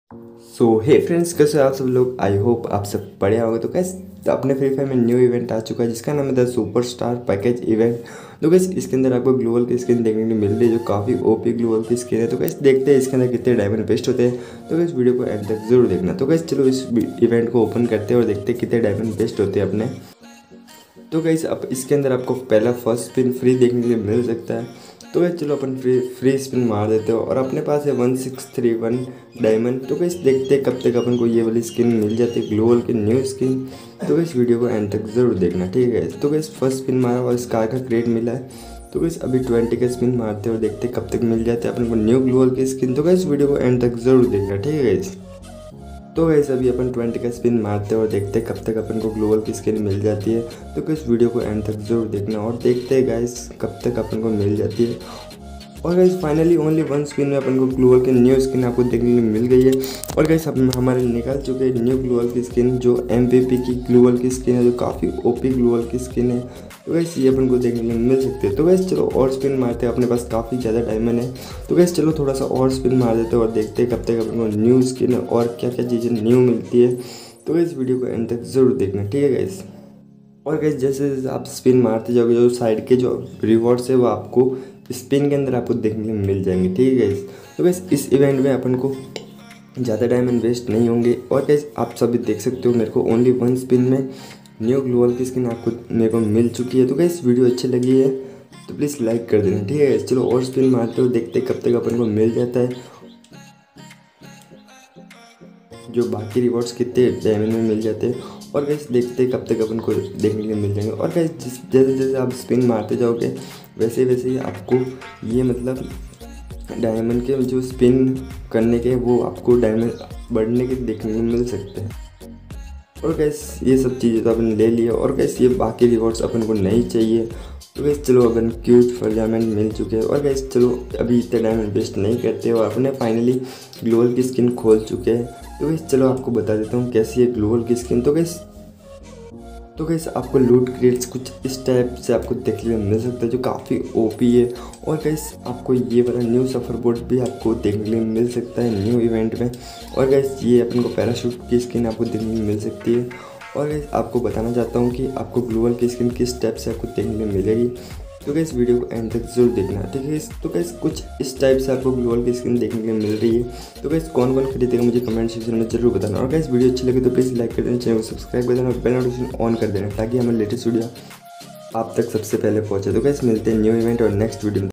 सो हे friends, कैसे हो आप सब लोग। आई होप आप सब बढ़िया होंगे। तो गैस अपने फ्री फायर में न्यू इवेंट आ चुका है जिसका नाम है द सुपरस्टार पैकेज इवेंट। तो गैस इसके अंदर आपको ग्लोबल की स्किन देखने को मिल रही है जो काफ़ी ओपी ग्लोबल की स्किन है। तो गैस देखते हैं इसके अंदर कितने डायमंड बेस्ट होते हैं। तो गैस वीडियो को एंड तक जरूर देखना। तो गैस चलो इस इवेंट को ओपन करते हैं और देखते हैं कितने डायमंड बेस्ट होते हैं अपने। तो गैस अब इसके अंदर आपको पहला फर्स्ट स्पिन फ्री देखने के लिए मिल सकता है। तो गैस चलो अपन फ्री स्पिन मार देते हो और अपने पास है 1631 डायमंड। तो गैस देखते हैं कब तक अपन को ये वाली स्किन मिल जाती है, ग्लोबल की न्यू स्किन। तो गैस वीडियो को एंड तक जरूर देखना, ठीक है। तो गैस फर्स्ट स्पिन मारा और स्कार का क्रेड मिला है। तो गैस अभी 20 का स्पिन मारते हैं और देखते हैं कब तक मिल जाते हैं अपन को न्यू ग्लोबल की स्किन। तो गैस वीडियो को एंड तक जरूर देखना, ठीक है गैस। तो गैस अभी अपन 20 का स्पिन मारते हैं और देखते हैं कब तक अपन को ग्लोबल की स्किन मिल जाती है। तो गैस वीडियो को एंड तक जरूर देखना और देखते हैं गैस कब तक अपन को मिल जाती है। और guys finally only one spin में अपन को ग्लोबल की न्यू स्किन आपको देखने को मिल गई है। और गैस अब हमारे निकल चुके हैं न्यू ग्लोबल की स्किन जो MVP की ग्लोबल की स्किन है, जो काफ़ी ओपी ग्लोबल की स्किन है। तो गैस ये अपन को देखने को मिल सकती है। तो गैस चलो और स्पिन मारते हैं, अपने पास काफ़ी ज़्यादा डायमंड है। तो गैस चलो थोड़ा सा और स्पिन मार देते हैं और देखते हैं कब तक अपन को न्यू स्किन और क्या क्या चीज़ें न्यू मिलती है। तो गैस वीडियो को एंड तक जरूर देखना, ठीक है गैस। और गैस जैसे जैसे आप स्पिन मारते जाओगे जो साइड के जो रिवॉर्ड्स है वो आपको स्पिन के अंदर आपको देखने को मिल जाएंगे, ठीक है गैस। तो गैस इस इवेंट में अपन को ज़्यादा डायमंड वेस्ट नहीं होंगे। और गैस आप सभी देख सकते हो मेरे को ओनली वन स्पिन में न्यू ग्लोबल की स्किन आपको मेरे को मिल चुकी है। तो गैस वीडियो अच्छी लगी है तो प्लीज़ लाइक कर देना, ठीक है गैस। चलो और स्पिन मारते हो, देखते कब तक अपन को मिल जाता है, जो बाकी रिवॉर्ड्स कितने डायमंड में मिल जाते हैं। और गैस देखते कब तक अपन को देखने के लिए मिल जाएंगे। और गैस जैसे जैसे आप स्पिन मारते जाओगे वैसे वैसे ही आपको ये मतलब डायमंड के जो स्पिन करने के वो आपको डायमंड बढ़ने के देखने को मिल सकते हैं। और गैस ये सब चीज़ें तो अपन ले लिए और गैस ये बाकी रिवॉर्ड्स अपन को नहीं चाहिए। तो गैस चलो अपन क्यूट फॉर डायमंड मिल चुके हैं। और गैस चलो अभी इतने डायमंड वेस्ट नहीं करते और अपने फाइनली ग्लोबल की स्किन खोल चुके हैं। तो गैस चलो आपको बता देता हूँ कैसी है ग्लोबल की स्किन। तो गैस आपको लूट क्रेट्स कुछ इस टाइप से आपको देखने को मिल सकता है जो काफ़ी ओपी है। और गैस आपको ये वाला न्यू सफ़र बोर्ड भी आपको देखने को मिल सकता है न्यू इवेंट में। और गैस ये अपन को पैराशूट की स्किन आपको देखने को मिल सकती है। और गैस आपको बताना चाहता हूँ कि आपको ग्लोबल की स्किन किस टाइप से आपको देखने को मिलेगी। तो गैस वीडियो को एंड तक जरूर देखना, ठीक है। तो गैस कुछ इस टाइप से आपको ग्लोबल की स्किन देखने को मिल रही है। तो गैस कौन कौन खरीदेगा मुझे कमेंट सेक्शन में जरूर बताना। और गैस वीडियो अच्छी लगे तो प्लीज़ लाइक कर देना, चैनल को सब्सक्राइब कर देना और बेल नोटिफिकेशन ऑन कर देना ताकि हमारे लेटेस्ट वीडियो आप तक सबसे पहले पहुँचे। तो गैस मिलते हैं न्यू इवेंट और नेक्स्ट वीडियो में।